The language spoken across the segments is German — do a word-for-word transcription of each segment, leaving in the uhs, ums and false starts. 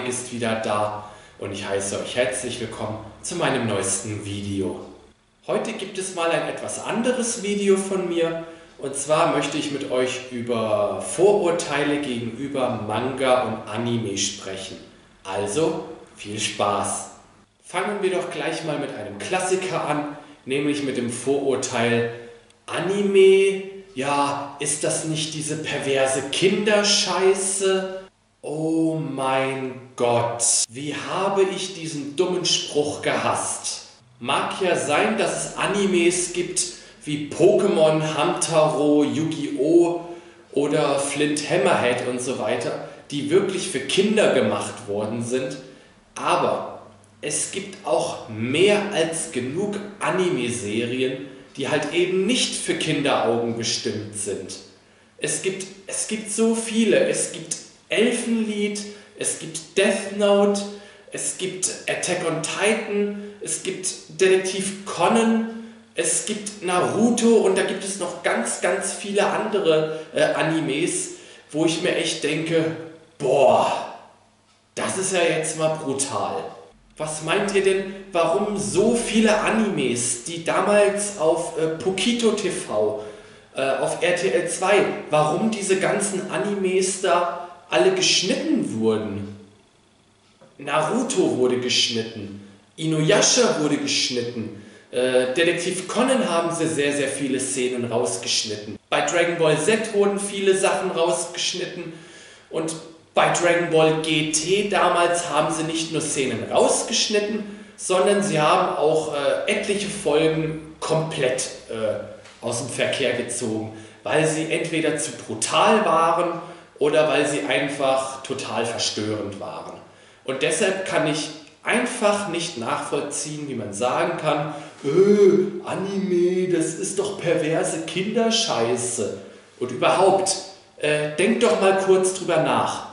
ist wieder da und ich heiße euch herzlich willkommen zu meinem neuesten Video. Heute gibt es mal ein etwas anderes Video von mir und zwar möchte ich mit euch über Vorurteile gegenüber Manga und Anime sprechen. Also viel Spaß! Fangen wir doch gleich mal mit einem Klassiker an, nämlich mit dem Vorurteil Anime. Ja, ist das nicht diese perverse Kinderscheiße? Oh mein Gott, wie habe ich diesen dummen Spruch gehasst. Mag ja sein, dass es Animes gibt wie Pokémon, Hamtaro, Yu-Gi-Oh! Oder Flint Hammerhead und so weiter, die wirklich für Kinder gemacht worden sind, aber es gibt auch mehr als genug Anime-Serien, die halt eben nicht für Kinderaugen bestimmt sind. Es gibt, es gibt so viele, es gibt Elfenlied, es gibt Death Note, es gibt Attack on Titan, es gibt Detektiv Conan, es gibt Naruto und da gibt es noch ganz, ganz viele andere äh, Animes, wo ich mir echt denke, boah, das ist ja jetzt mal brutal. Was meint ihr denn, warum so viele Animes, die damals auf äh, Pokito T V, äh, auf R T L zwei, warum diese ganzen Animes da alle geschnitten wurden? Naruto wurde geschnitten, Inuyasha wurde geschnitten, äh, Detektiv Conan haben sie sehr, sehr viele Szenen rausgeschnitten. Bei Dragon Ball Z wurden viele Sachen rausgeschnitten und bei Dragon Ball G T damals haben sie nicht nur Szenen rausgeschnitten, sondern sie haben auch äh, etliche Folgen komplett äh, aus dem Verkehr gezogen, weil sie entweder zu brutal waren oder weil sie einfach total verstörend waren. Und deshalb kann ich einfach nicht nachvollziehen, wie man sagen kann, äh, Anime, das ist doch perverse Kinderscheiße. Und überhaupt, äh, denkt doch mal kurz drüber nach.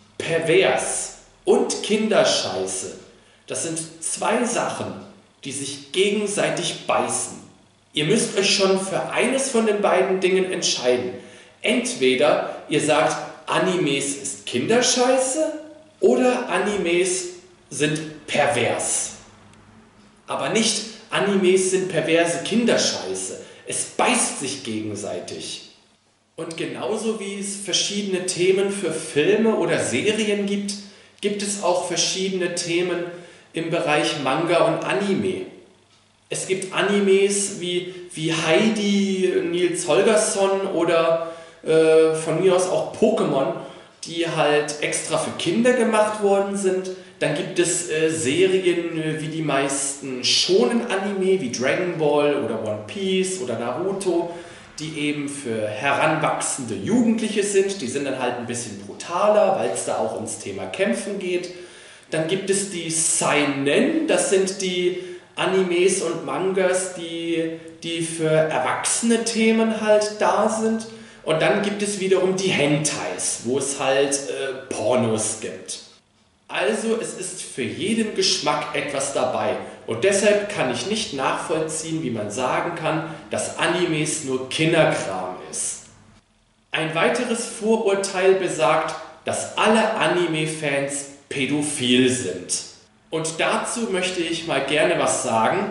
Pervers und Kinderscheiße, das sind zwei Sachen, die sich gegenseitig beißen. Ihr müsst euch schon für eines von den beiden Dingen entscheiden. Entweder ihr sagt, Animes ist Kinderscheiße oder Animes sind pervers. Aber nicht, Animes sind perverse Kinderscheiße. Es beißt sich gegenseitig. Und genauso wie es verschiedene Themen für Filme oder Serien gibt, gibt es auch verschiedene Themen im Bereich Manga und Anime. Es gibt Animes wie, wie Heidi, Nils Holgersson oder äh, von mir aus auch Pokémon, die halt extra für Kinder gemacht worden sind. Dann gibt es äh, Serien äh, wie die meisten Shonen-Anime, wie Dragon Ball oder One Piece oder Naruto, die eben für heranwachsende Jugendliche sind. Die sind dann halt ein bisschen brutaler, weil es da auch ums Thema Kämpfen geht. Dann gibt es die Seinen, das sind die Animes und Mangas, die, die für erwachsene Themen halt da sind. Und dann gibt es wiederum die Hentais, wo es halt äh, Pornos gibt. Also es ist für jeden Geschmack etwas dabei und deshalb kann ich nicht nachvollziehen, wie man sagen kann, dass Animes nur Kinderkram ist. Ein weiteres Vorurteil besagt, dass alle Anime-Fans pädophil sind. Und dazu möchte ich mal gerne was sagen.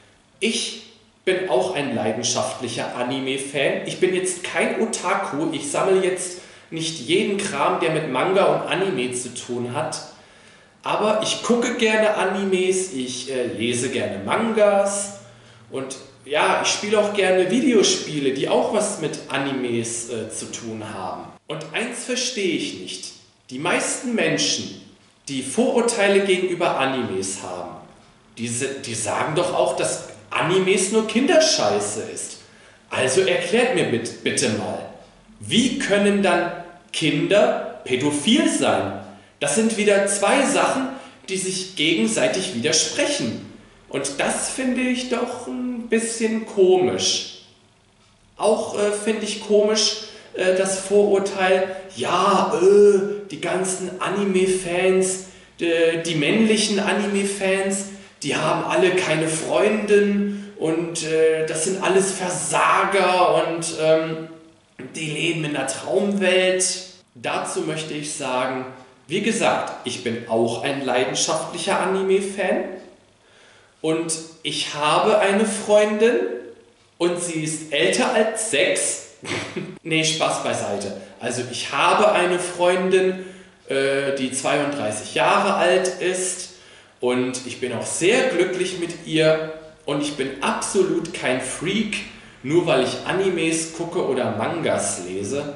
Ich bin auch ein leidenschaftlicher Anime-Fan. Ich bin jetzt kein Otaku, ich sammle jetzt nicht jeden Kram, der mit Manga und Anime zu tun hat. Aber ich gucke gerne Animes, ich äh, lese gerne Mangas und ja, ich spiele auch gerne Videospiele, die auch was mit Animes äh, zu tun haben. Und eins verstehe ich nicht. Die meisten Menschen, die Vorurteile gegenüber Animes haben, die, die sagen doch auch, dass Animes nur Kinderscheiße ist. Also erklärt mir bitte mal, wie können dann Kinder pädophil sein? Das sind wieder zwei Sachen, die sich gegenseitig widersprechen. Und das finde ich doch ein bisschen komisch. Auch äh, finde ich komisch äh, das Vorurteil, ja, äh, die ganzen Anime-Fans, die, die männlichen Anime-Fans, die haben alle keine Freundin und äh, das sind alles Versager und ähm, die leben in einer Traumwelt. Dazu möchte ich sagen, Wie gesagt, ich bin auch ein leidenschaftlicher Anime-Fan und ich habe eine Freundin und sie ist älter als sechs. Nee, Spaß beiseite. Also ich habe eine Freundin, äh, die zweiunddreißig Jahre alt ist und ich bin auch sehr glücklich mit ihr und ich bin absolut kein Freak, nur weil ich Animes gucke oder Mangas lese.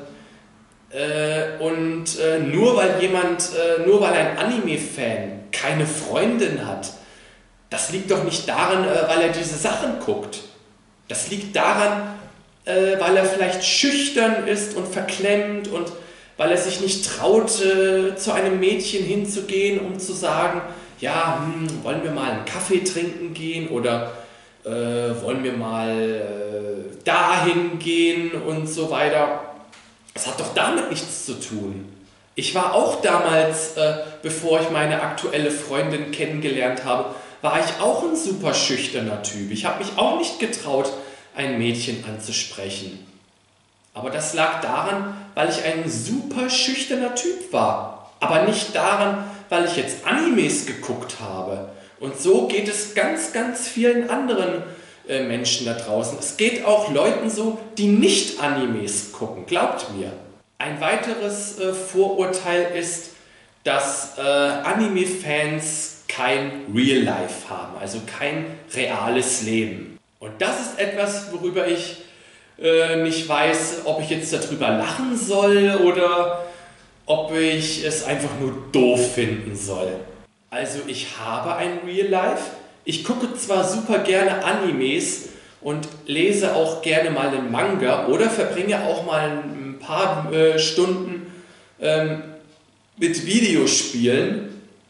Äh, und äh, nur weil jemand, äh, nur weil ein Anime-Fan keine Freundin hat, das liegt doch nicht daran, äh, weil er diese Sachen guckt. Das liegt daran, äh, weil er vielleicht schüchtern ist und verklemmt und weil er sich nicht traut, äh, zu einem Mädchen hinzugehen, um zu sagen, ja, hm, wollen wir mal einen Kaffee trinken gehen oder äh, wollen wir mal äh, dahin gehen und so weiter. Das hat doch damit nichts zu tun. Ich war auch damals, äh, bevor ich meine aktuelle Freundin kennengelernt habe, war ich auch ein super schüchterner Typ. Ich habe mich auch nicht getraut, ein Mädchen anzusprechen. Aber das lag daran, weil ich ein super schüchterner Typ war. Aber nicht daran, weil ich jetzt Animes geguckt habe. Und so geht es ganz, ganz vielen anderen äh, Menschen da draußen. Es geht auch Leuten so, die nicht Animes gucken. Glaubt mir. Ein weiteres äh, Vorurteil ist, dass äh, Anime-Fans kein Real Life haben, also kein reales Leben. Und das ist etwas, worüber ich äh, nicht weiß, ob ich jetzt darüber lachen soll oder ob ich es einfach nur doof finden soll. Also ich habe ein Real Life. Ich gucke zwar super gerne Animes und lese auch gerne mal einen Manga oder verbringe auch mal ein paar äh, Stunden ähm, mit Videospielen,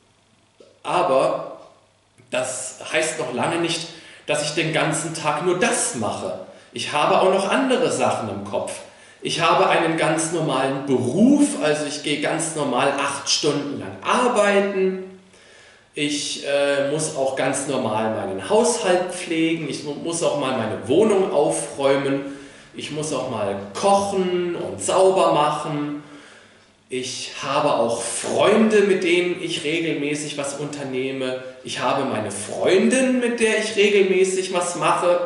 aber das heißt noch lange nicht, dass ich den ganzen Tag nur das mache. Ich habe auch noch andere Sachen im Kopf. Ich habe einen ganz normalen Beruf, also ich gehe ganz normal acht Stunden lang arbeiten. Ich äh, muss auch ganz normal meinen Haushalt pflegen. Ich muss auch mal meine Wohnung aufräumen. Ich muss auch mal kochen und sauber machen. Ich habe auch Freunde, mit denen ich regelmäßig was unternehme. Ich habe meine Freundin, mit der ich regelmäßig was mache.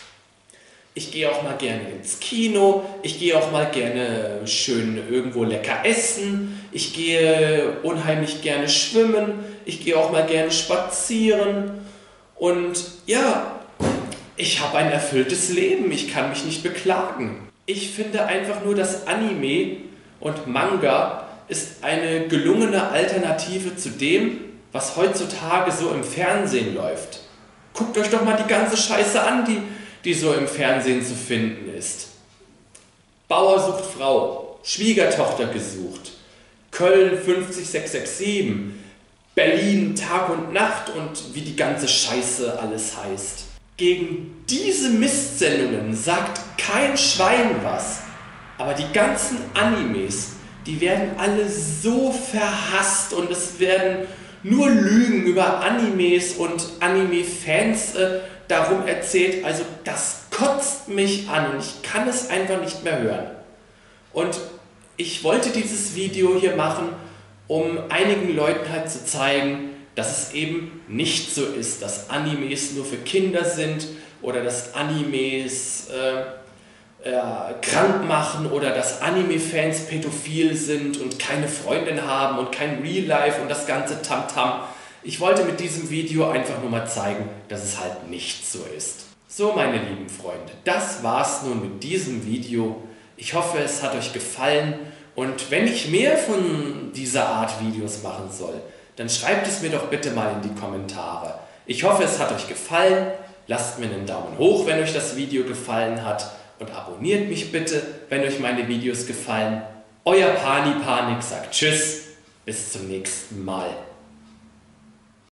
Ich gehe auch mal gerne ins Kino. Ich gehe auch mal gerne schön irgendwo lecker essen. Ich gehe unheimlich gerne schwimmen. Ich gehe auch mal gerne spazieren. Und ja, ich habe ein erfülltes Leben. Ich kann mich nicht beklagen. Ich finde einfach nur, dass Anime und Manga ist eine gelungene Alternative zu dem, was heutzutage so im Fernsehen läuft. Guckt euch doch mal die ganze Scheiße an, die, die so im Fernsehen zu finden ist. Bauer sucht Frau, Schwiegertochter gesucht, Köln fünf sechs sechs sieben, Berlin Tag und Nacht und wie die ganze Scheiße alles heißt. Gegen diese Mistsendungen sagt kein Schwein was. Aber die ganzen Animes, die werden alle so verhasst und es werden nur Lügen über Animes und Anime-Fans äh, darum erzählt. Also das kotzt mich an und ich kann es einfach nicht mehr hören. Und ich wollte dieses Video hier machen, um einigen Leuten halt zu zeigen, dass es eben nicht so ist, dass Animes nur für Kinder sind oder dass Animes Äh, Äh, krank machen oder dass Anime-Fans pädophil sind und keine Freundin haben und kein Real Life und das ganze Tamtam. Ich wollte mit diesem Video einfach nur mal zeigen, dass es halt nicht so ist. So, meine lieben Freunde, das war's nun mit diesem Video. Ich hoffe, es hat euch gefallen und wenn ich mehr von dieser Art Videos machen soll, dann schreibt es mir doch bitte mal in die Kommentare. Ich hoffe, es hat euch gefallen. Lasst mir einen Daumen hoch, wenn euch das Video gefallen hat. Und abonniert mich bitte, wenn euch meine Videos gefallen. Euer Pani Panik sagt Tschüss, bis zum nächsten Mal.